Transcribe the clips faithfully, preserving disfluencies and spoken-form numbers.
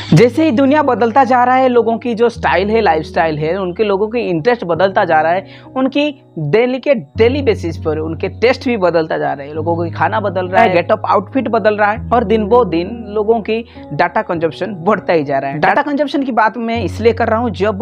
जैसे ही दुनिया बदलता जा रहा है, लोगों की जो स्टाइल है, लाइफस्टाइल है, उनके लोगों की इंटरेस्ट बदलता जा रहा है, उनकी डेली के डेली बेसिस पर उनके टेस्ट भी बदलता जा रहे हैं, लोगों की खाना बदल रहा है, गेटअप आउटफिट बदल रहा है और दिन ब दिन लोगों की डाटा कंजप्शन बढ़ता ही जा रहा है। डाटा कंजप्शन की बात मैं इसलिए कर रहा हूँ, जब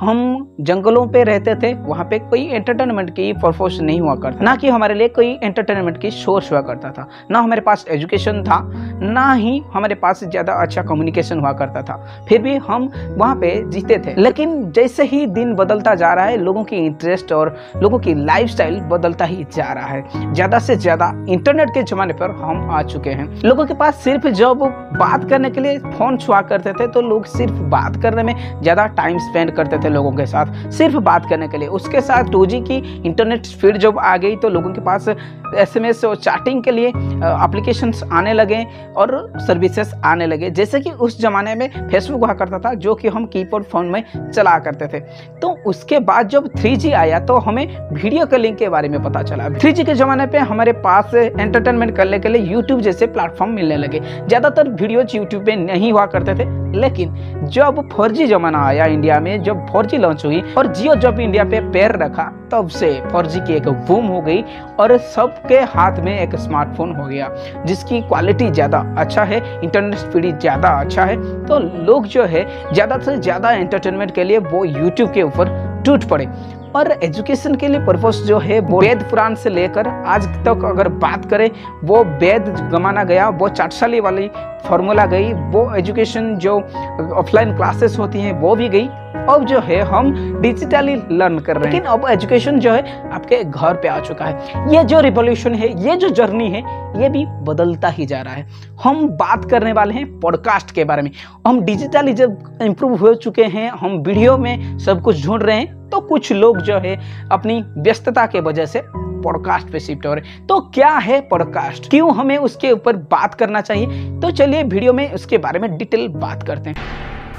हम जंगलों पे रहते थे वहाँ पे कोई एंटरटेनमेंट की पर्पस नहीं हुआ करता, ना कि हमारे लिए कोई एंटरटेनमेंट की सोर्स हुआ करता था, ना हमारे पास एजुकेशन था, ना ही हमारे पास ज़्यादा अच्छा कम्युनिकेशन हुआ करता था, फिर भी हम वहाँ पे जीते थे। लेकिन जैसे ही दिन बदलता जा रहा है, लोगों की इंटरेस्ट और लोगों की लाइफस्टाइल बदलता ही जा रहा है। ज़्यादा से ज़्यादा इंटरनेट के ज़माने पर हम आ चुके हैं। लोगों के पास सिर्फ जब बात करने के लिए फ़ोन छुआ करते थे तो लोग सिर्फ बात करने में ज़्यादा टाइम स्पेंड करते थे लोगों के साथ, सिर्फ बात करने के लिए। उसके साथ टू जी की इंटरनेट स्पीड जब आ गई तो लोगों के पास एस एम एस और चैटिंग के लिए एप्लीकेशंस आने लगे और सर्विसेज आने लगे। जैसे कि उस ज़माने में फेसबुक हुआ करता था जो कि हम कीपैड फ़ोन में चला करते थे। तो उसके बाद जब थ्री जी आया तो हमें वीडियो कॉलिंग के बारे में पता चला। थ्री जी के ज़माने पे हमारे पास एंटरटेनमेंट करने के लिए यूट्यूब जैसे प्लेटफॉर्म मिलने लगे। ज़्यादातर वीडियोज यूट्यूब पे नहीं हुआ करते थे, लेकिन जब फोर जी ज़माना आया इंडिया में, जब फोर जी लॉन्च हुई और जियो जब इंडिया पे पैर रखा, तब से फोर जी की एक बूम हो गई और सबके हाथ में एक स्मार्टफोन हो गया जिसकी क्वालिटी ज़्यादा अच्छा है, इंटरनेट स्पीड ज़्यादा अच्छा है। तो लोग जो है ज़्यादा से ज़्यादा एंटरटेनमेंट के लिए वो यूट्यूब के ऊपर टूट पड़े। और एजुकेशन के लिए पर्पस जो है वो वेद पुराण से लेकर आज तक अगर बात करें, वो वेद जमाना गया, वो चाटशाली वाली फार्मूला गई, वो एजुकेशन जो ऑफलाइन क्लासेस होती हैं वो भी गई। अब जो है हम डिजिटली लर्न कर रहे हैं, लेकिन अब एजुकेशन जो है आपके घर पे आ चुका है। ये जो रिवॉल्यूशन है, ये जो जर्नी है, ये भी बदलता ही जा रहा है। हम बात करने वाले हैं पॉडकास्ट के बारे में। हम डिजिटली जब इम्प्रूव हो चुके हैं, हम वीडियो में सब कुछ ढूंढ रहे हैं, तो कुछ लोग जो है अपनी व्यस्तता के वजह से पॉडकास्ट पे शिफ्ट हो रहे हैं। तो क्या है पॉडकास्ट, क्यों हमें उसके ऊपर बात करना चाहिए, तो चलिए वीडियो में उसके बारे में डिटेल बात करते हैं।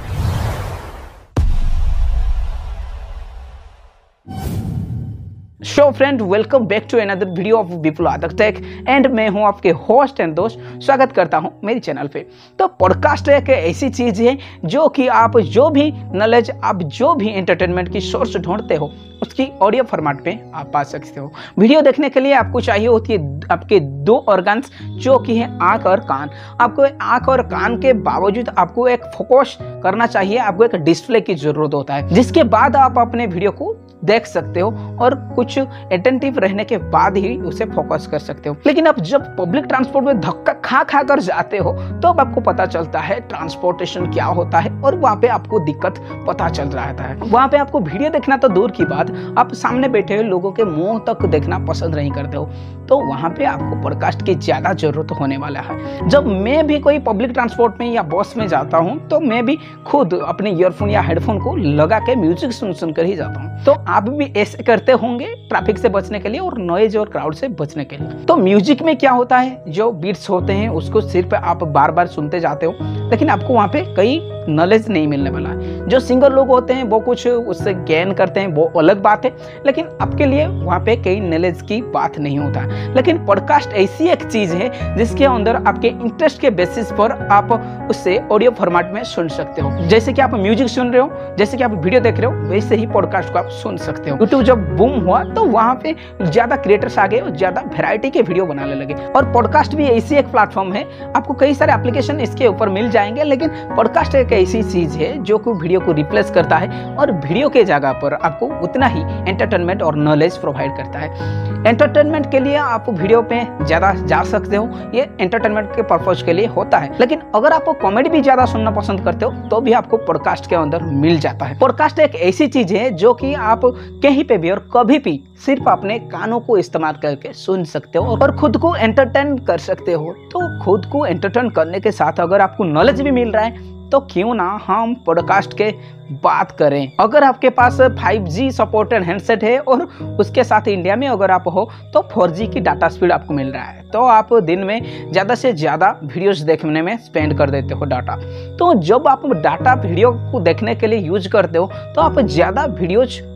So friend, welcome back to another video of Bipul Adak tech and मैं हूं आपके होस्ट एंड दोस्त। स्वागत करता हूं मेरी चैनल पे। तो पॉडकास्ट एक ऐसी चीज़ है जो कि आप जो भी नॉलेज, आप जो भी एंटरटेनमेंट की सोर्स ढूंढते हो, उसकी ऑडियो फॉर्मेट पे आप पा सकते हो। वीडियो देखने के लिए आपको चाहिए होती है आपके दो ऑर्गन्स जो कि है आँख और कान। आपको आँख और कान के बावजूद आपको एक फोकस करना चाहिए, आपको एक डिस्प्ले की जरूरत होता है, जिसके बाद आप अपने वीडियो को देख सकते हो और कुछ अटेंटिव रहने के बाद ही उसे फोकस कर सकते हो। लेकिन अब जब पब्लिक ट्रांसपोर्ट में धक्का खा खा कर जाते हो तो अब आपको पता चलता है ट्रांसपोर्टेशन क्या होता है और वहाँ पे आपको दिक्कत पता चल रहा है। वहाँ पे आपको वीडियो देखना तो दूर की बात, आप सामने बैठे हुए लोगों के मुंह तक देखना पसंद नहीं करते हो, तो वहाँ पे आपको पॉडकास्ट की ज़्यादा जरूरत होने वाला है। जब मैं भी कोई पब्लिक ट्रांसपोर्ट में या बस में जाता हूँ तो मैं भी खुद अपने ईयरफोन या हेडफोन को लगा के म्यूजिक सुन सुन कर ही जाता हूँ। तो आप भी ऐसे करते होंगे ट्रैफिक से बचने के लिए और नॉइज और क्राउड से बचने के लिए। तो म्यूजिक में क्या होता है, जो बीट्स होते हैं उसको सिर्फ आप बार बार सुनते जाते हो, लेकिन आपको वहाँ पे कई नॉलेज नहीं मिलने वाला है। जो सिंगर लोग होते हैं वो कुछ उससे गेन करते हैं, वो अलग बात है, लेकिन आपके लिए वहाँ पे कई नॉलेज की बात नहीं होता है। लेकिन पॉडकास्ट ऐसी एक चीज है जिसके अंदर आपके इंटरेस्ट के बेसिस पर आप उससे ऑडियो फॉर्मेट में सुन सकते हो। जैसे कि आप म्यूजिक सुन रहे हो, जैसे कि आप वीडियो देख रहे हो, वैसे ही पॉडकास्ट को आप सुन सकते हो। यूट्यूब जब बूम हुआ तो वहाँ पे ज्यादा क्रिएटर्स आ गए और ज्यादा वैरायटी के वीडियो बनाने लगे। और पॉडकास्ट भी ऐसी एक प्लेटफॉर्म है, आपको कई सारे एप्लीकेशन इसके ऊपर मिल जाएंगे, लेकिन पॉडकास्ट एक ऐसी चीज है जो कि वीडियो को रिप्लेस करता है और वीडियो के जगह पर आपको उतना ही एंटरटेनमेंट और नॉलेज प्रोवाइड करता है। एंटरटेनमेंट के लिए आप वीडियो पे ज्यादा जा सकते हो, ये एंटरटेनमेंट के पर्पज के लिए होता है। लेकिन अगर आप कॉमेडी भी ज्यादा सुनना पसंद करते हो तो भी आपको पॉडकास्ट के अंदर मिल जाता है। पॉडकास्ट एक ऐसी चीज है जो कि आप कहीं पे भी और कभी भी सिर्फ अपने कानों को इस्तेमाल करके सुन सकते हो और खुद को एंटरटेन कर सकते हो। तो खुद को एंटरटेन करने के साथ अगर आपको नॉलेज भी मिल रहा है तो क्यों ना हम पॉडकास्ट के बात करें। अगर आपके पास फाइव जी सपोर्टेड हैंडसेट है और उसके साथ इंडिया में अगर आप हो तो फोर जी की डाटा स्पीड आपको मिल रहा है, तो आप दिन में ज़्यादा से ज़्यादा वीडियोस देखने में स्पेंड कर देते हो डाटा। तो जब आप डाटा वीडियो को देखने के लिए यूज करते हो तो आप ज़्यादा वीडियोज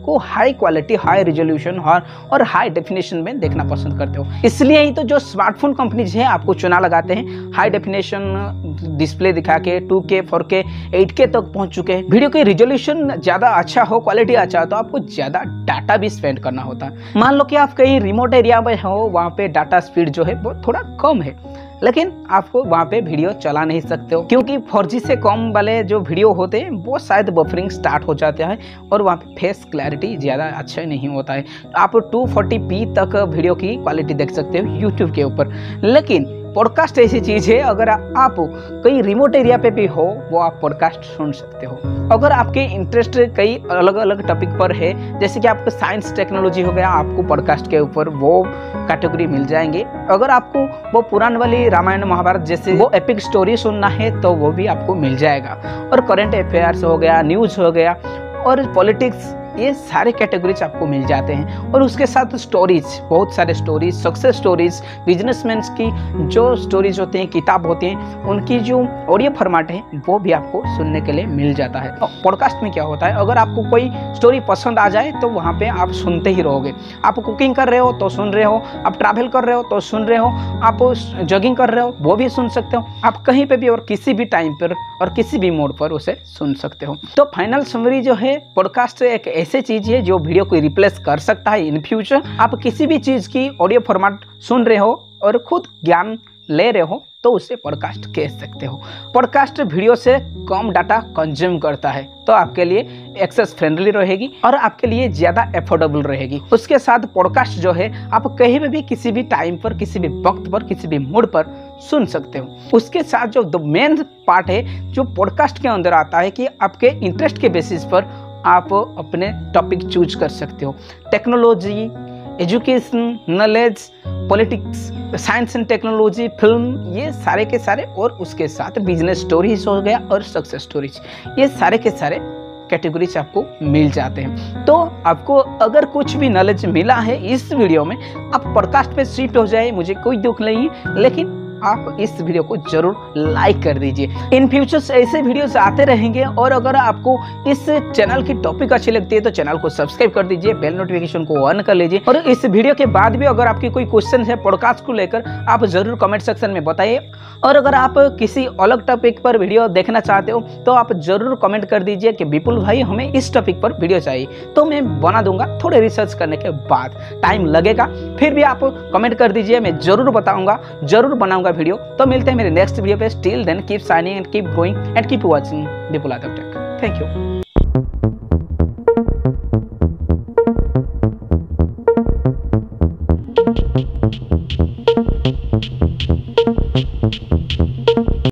आपको हाई क्वालिटी, हाई रिजोल्यूशन और हाई डेफिनेशन में देखना पसंद करते हो। इसलिए ही तो जो स्मार्टफोन कंपनीज हैं आपको चुना लगाते हैं, हाई डेफिनेशन डिस्प्ले दिखा के टू के, फोर के, एट के तक पहुंच चुके हैं। वीडियो की रिजोल्यूशन ज़्यादा अच्छा हो, क्वालिटी अच्छा हो तो आपको ज़्यादा डाटा भी स्पेंड करना होता है। मान लो कि आप कहीं रिमोट एरिया में हो, वहाँ पे डाटा स्पीड जो है वो थोड़ा कम है, लेकिन आपको वहाँ पे वीडियो चला नहीं सकते हो क्योंकि फोर जी से कम वाले जो वीडियो होते हैं वो शायद बफरिंग स्टार्ट हो जाते हैं और वहाँ पे फेस क्लैरिटी ज़्यादा अच्छा नहीं होता है। आप टू फोर्टी पी तक वीडियो की क्वालिटी देख सकते हो यूट्यूब के ऊपर। लेकिन पॉडकास्ट ऐसी चीज़ है, अगर आप कहीं रिमोट एरिया पे भी हो वो आप पॉडकास्ट सुन सकते हो। अगर आपके इंटरेस्ट कई अलग अलग टॉपिक पर है, जैसे कि आपको साइंस टेक्नोलॉजी हो गया, आपको पॉडकास्ट के ऊपर वो कैटेगरी मिल जाएंगे। अगर आपको वो पुरान वाली रामायण महाभारत जैसे वो एपिक स्टोरी सुनना है तो वो भी आपको मिल जाएगा। और करंट अफेयर्स हो गया, न्यूज़ हो गया और पॉलिटिक्स, ये सारे कैटेगरीज आपको मिल जाते हैं। और उसके साथ स्टोरीज, बहुत सारे स्टोरीज, सक्सेस स्टोरीज, बिजनेसमैन की जो स्टोरीज होते हैं, किताब होते हैं, उनकी जो ऑडियो फॉर्मेट है वो भी आपको सुनने के लिए मिल जाता है। पॉडकास्ट में क्या होता है, अगर आपको कोई स्टोरी पसंद आ जाए तो वहाँ पे आप सुनते ही रहोगे। आप कुकिंग कर रहे हो तो सुन रहे हो, आप ट्रैवल कर रहे हो तो सुन रहे हो, आप जॉगिंग कर रहे हो वो भी सुन सकते हो, आप कहीं पे भी और किसी भी टाइम पर और किसी भी मोड पर उसे सुन सकते हो। तो फाइनल समरी जो है, पॉडकास्ट एक ऐसी चीज है जो वीडियो को रिप्लेस कर सकता है इन फ्यूचर। आप किसी भी चीज की ऑडियो फॉर्मेट सुन रहे हो और खुद ज्ञान ले रहे हो तो उसे पॉडकास्ट कह सकते हो। पॉडकास्ट वीडियो से कम डाटा कंज्यूम करता है तो आपके लिए एक्सेस फ्रेंडली रहेगी और आपके लिए ज़्यादा एफोर्डेबल रहेगी। उसके साथ पॉडकास्ट जो है आप कहीं भी किसी भी टाइम पर, किसी भी वक्त पर, किसी भी मूड पर सुन सकते हो। उसके साथ जो द मेन पार्ट है जो पॉडकास्ट के अंदर आता है कि आपके इंटरेस्ट के बेसिस पर आप अपने टॉपिक चूज कर सकते हो। Technology, education, knowledge, politics, science and technology, film, ये सारे के सारे, और उसके साथ बिजनेस स्टोरीज हो गया और सक्सेस स्टोरीज, ये सारे के सारे कैटेगरीज आपको मिल जाते हैं। तो आपको अगर कुछ भी नॉलेज मिला है इस वीडियो में, आप पॉडकास्ट पे शिफ्ट हो जाए, मुझे कोई दुख नहीं है, लेकिन आप इस वीडियो को जरूर लाइक कर दीजिए। इन फ्यूचर्स ऐसे वीडियोस आते रहेंगे और अगर आपको इस चैनल की टॉपिक अच्छी लगती है तो चैनल को सब्सक्राइब कर दीजिए, बेल नोटिफिकेशन को ऑन कर लीजिए। और इस वीडियो के बाद भी अगर आपकी कोई क्वेश्चन है पॉडकास्ट को लेकर, आप जरूर कमेंट सेक्शन में बताइए। और अगर आप किसी अलग टॉपिक पर वीडियो देखना चाहते हो तो आप जरूर कमेंट कर दीजिए कि विपुल भाई हमें इस टॉपिक पर वीडियो चाहिए, तो मैं बना दूंगा। थोड़े रिसर्च करने के बाद टाइम लगेगा, फिर भी आप कमेंट कर दीजिए, मैं जरूर बताऊंगा, जरूर बनाऊंगा वीडियो। तो मिलते हैं मेरे नेक्स्ट वीडियो पे। Still then keep shining and keep growing and keep watching Vipul Adak tech. Thank you.